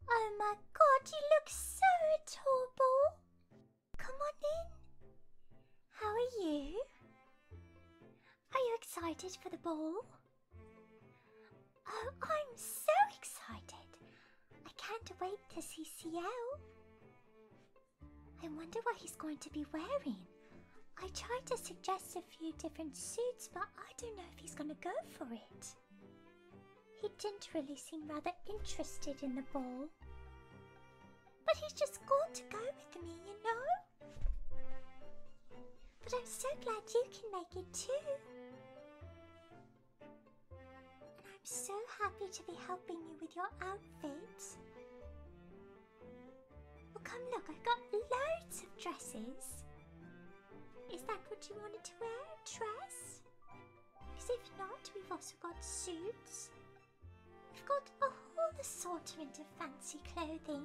Oh my god, you look so adorable! Come on in. How are you? Are you excited for the ball? Oh, I'm so excited! I can't wait to see Ciel. I wonder what he's going to be wearing. I tried to suggest a few different suits, but I don't know if he's going to go for it. He didn't really seem rather interested in the ball. But he's just going to go with me, you know? But I'm so glad you can make it too. And I'm so happy to be helping you with your outfit. Well, come look, I've got loads of dresses. Is that what you wanted to wear? A dress? Because if not, we've also got suits. We've got a whole assortment of fancy clothing.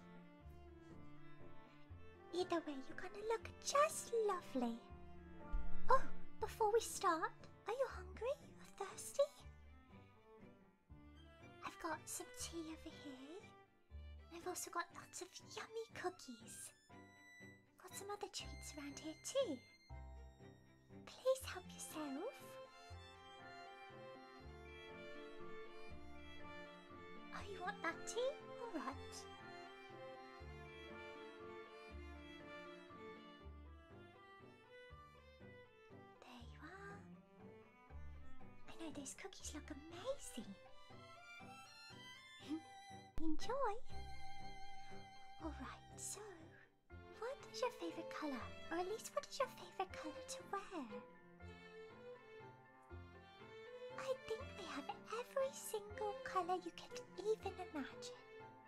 Either way, you're gonna look just lovely. Oh, before we start, are you hungry or thirsty? I've got some tea over here. And I've also got lots of yummy cookies. Got some other treats around here too. Please help yourself. Oh, you want that tea? Alright. There you are. I know those cookies look amazing. Enjoy. Alright, so what is your favourite colour? Or at least what is your favourite colour to wear? I think they have every single colour you could even imagine.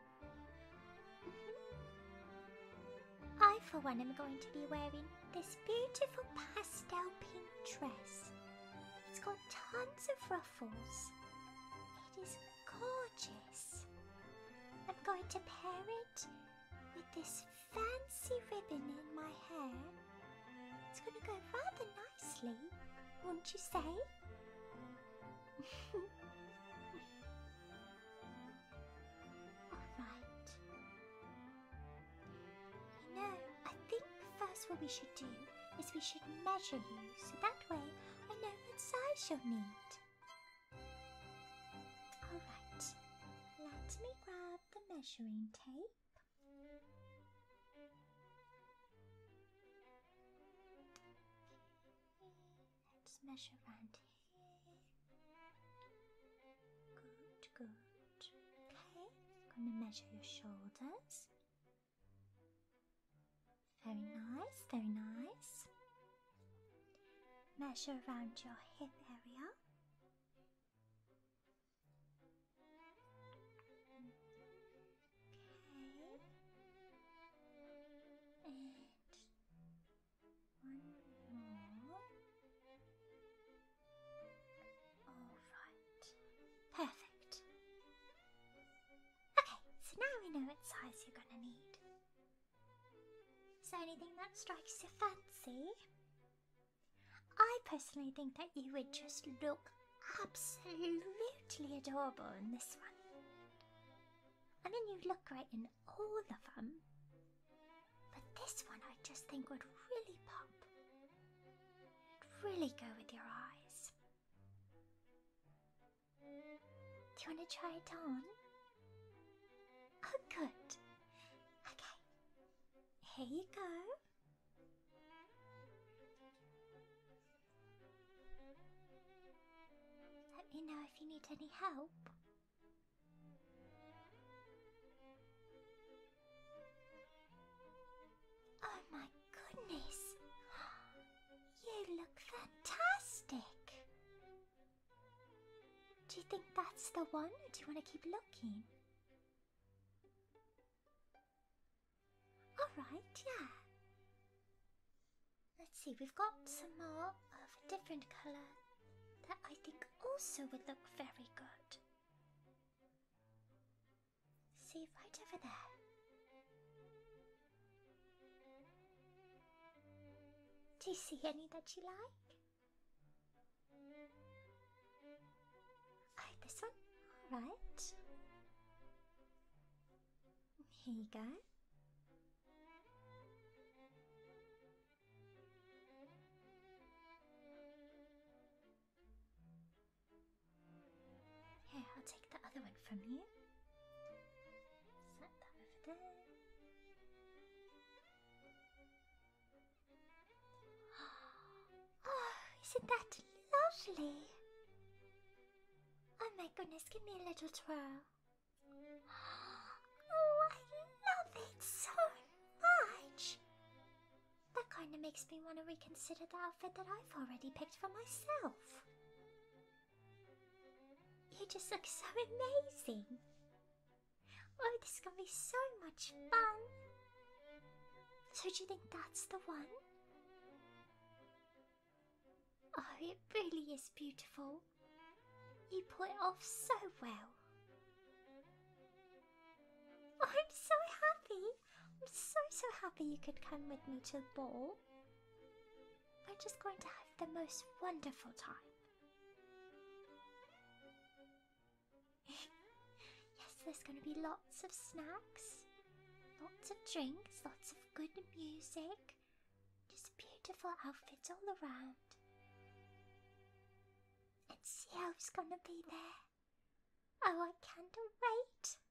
I for one am going to be wearing this beautiful pastel pink dress. It's got tons of ruffles. It is gorgeous. I'm going to pair it with this fancy ribbon in my hair. It's going to go rather nicely, won't you say? Alright. You know, I think first what we should do is we should measure you, so that way I know what size you'll need. Alright, let me grab the measuring tape. Let's measure around here. Good, good. Okay, I'm going to measure your shoulders. Very nice, very nice. Measure around your hip area. Okay. And one more. Alright. Perfect. Okay, so now we know what size you're gonna need. Is there anything that strikes your fancy? I personally think that you would just look absolutely adorable in this one. I mean, you look great in all of them. But this one I just think would really pop. It'd really go with your eyes. Do you want to try it on? Oh, good. Okay. Here you go. Let me know if you need any help. Oh my goodness! You look fantastic! Do you think that's the one, or do you want to keep looking? Alright, yeah. Let's see, we've got some more of a different colour that I think also would look very good. See, right over there. Do you see any that you like? Oh, this one? Alright. Here you go. Here, I'll take the other one from you. Set that over there. Oh, isn't that lovely? Oh my goodness, give me a little twirl. Oh, I love it so much. That kind of makes me want to reconsider the outfit that I've already picked for myself. You just look so amazing. Oh, this is going to be so much fun. So do you think that's the one? Oh, it really is beautiful. You pull it off so well. Oh, I'm so happy. I'm so happy you could come with me to the ball. We're just going to have the most wonderful time. Yes, there's going to be lots of snacks, lots of drinks, lots of good music, just beautiful outfits all around. And Xiao's gonna be there. Oh, I can't wait.